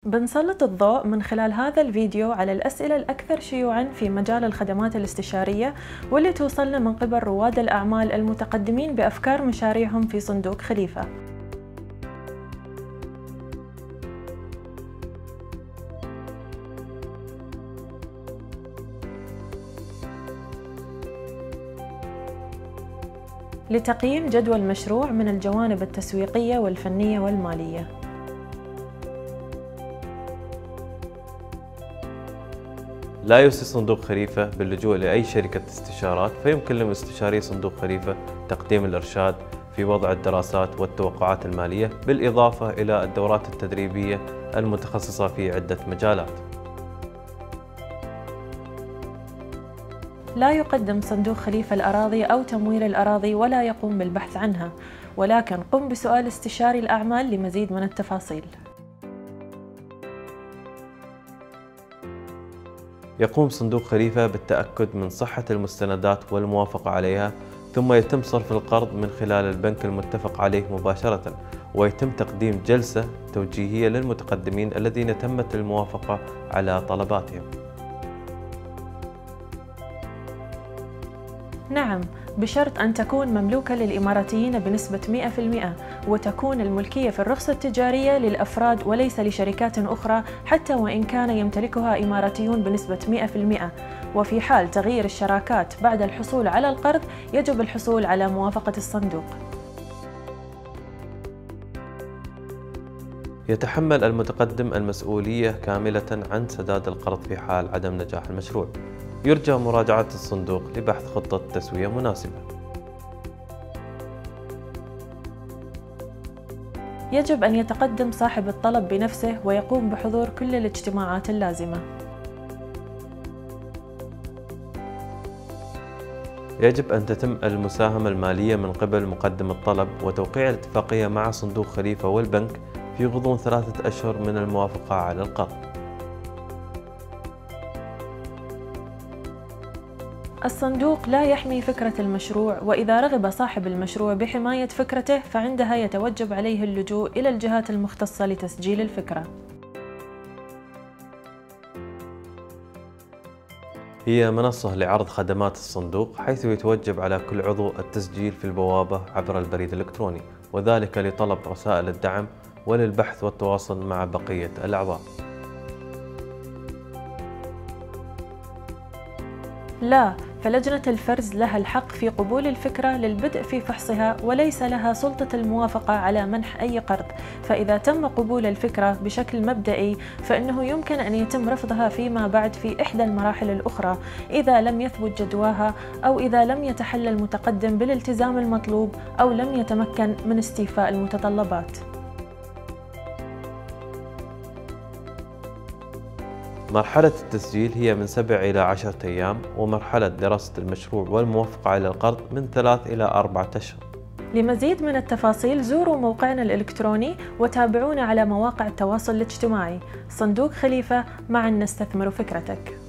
بنسلط الضوء من خلال هذا الفيديو على الأسئلة الأكثر شيوعاً في مجال الخدمات الاستشارية واللي توصلنا من قبل رواد الأعمال المتقدمين بأفكار مشاريعهم في صندوق خليفة. لتقييم جدوى المشروع من الجوانب التسويقية والفنية والمالية. لا يوصي صندوق خليفة باللجوء لأي شركة استشارات، فيمكن لمستشاري صندوق خليفة تقديم الإرشاد في وضع الدراسات والتوقعات المالية، بالإضافة إلى الدورات التدريبية المتخصصة في عدة مجالات. لا يقدم صندوق خليفة الأراضي أو تمويل الأراضي ولا يقوم بالبحث عنها، ولكن قم بسؤال استشاري الأعمال لمزيد من التفاصيل. يقوم صندوق خليفة بالتأكد من صحة المستندات والموافقة عليها، ثم يتم صرف القرض من خلال البنك المتفق عليه مباشرة، ويتم تقديم جلسة توجيهية للمتقدمين الذين تمت الموافقة على طلباتهم. نعم، بشرط أن تكون مملوكة للإماراتيين بنسبة 100%، وتكون الملكية في الرخصة التجارية للأفراد وليس لشركات أخرى حتى وإن كان يمتلكها إماراتيون بنسبة 100%. وفي حال تغيير الشراكات بعد الحصول على القرض يجب الحصول على موافقة الصندوق. يتحمل المتقدم المسؤولية كاملة عن سداد القرض في حال عدم نجاح المشروع. يرجى مراجعة الصندوق لبحث خطة تسوية مناسبة. يجب أن يتقدم صاحب الطلب بنفسه ويقوم بحضور كل الاجتماعات اللازمة. يجب أن تتم المساهمة المالية من قبل مقدم الطلب وتوقيع الاتفاقية مع صندوق خليفة والبنك في غضون 3 أشهر من الموافقة على القرض. الصندوق لا يحمي فكرة المشروع، وإذا رغب صاحب المشروع بحماية فكرته فعندها يتوجب عليه اللجوء إلى الجهات المختصة لتسجيل الفكرة. هي منصة لعرض خدمات الصندوق، حيث يتوجب على كل عضو التسجيل في البوابة عبر البريد الإلكتروني، وذلك لطلب رسائل الدعم وللبحث والتواصل مع بقية الأعضاء. لا، فلجنة الفرز لها الحق في قبول الفكرة للبدء في فحصها، وليس لها سلطة الموافقة على منح أي قرض. فإذا تم قبول الفكرة بشكل مبدئي فإنه يمكن أن يتم رفضها فيما بعد في إحدى المراحل الأخرى إذا لم يثبت جدواها، أو إذا لم يتحلى المتقدم بالالتزام المطلوب، أو لم يتمكن من استيفاء المتطلبات. مرحلة التسجيل هي من 7 إلى 10 أيام، ومرحلة دراسة المشروع والموافقة على القرض من 3 إلى 4 أشهر. لمزيد من التفاصيل زوروا موقعنا الإلكتروني وتابعونا على مواقع التواصل الاجتماعي. صندوق خليفة، معا نستثمر فكرتك.